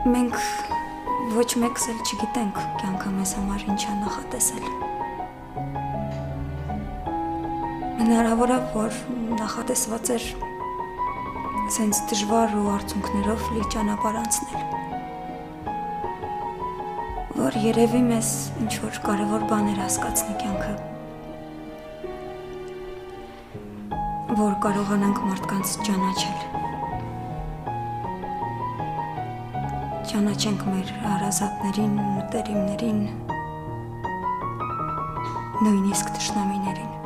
Մենք ոչ մեկս էլ չգիտենք կյանքը մեզ համար ինչ է նախատեսել։ Հնարավոր է, որ նախատեսված էր սենց դժվար ու արցունքներով լի ճանապարհ անցնել, որ երևի մեզ ինչ-որ կարևոր բաներ հասկացնի կյանքը, որ կարողանանք մարդկանց ճանաչել, ճանաչենք մեր հարազատներին, մտերիմներին, նույնիսկ թշնամիներին։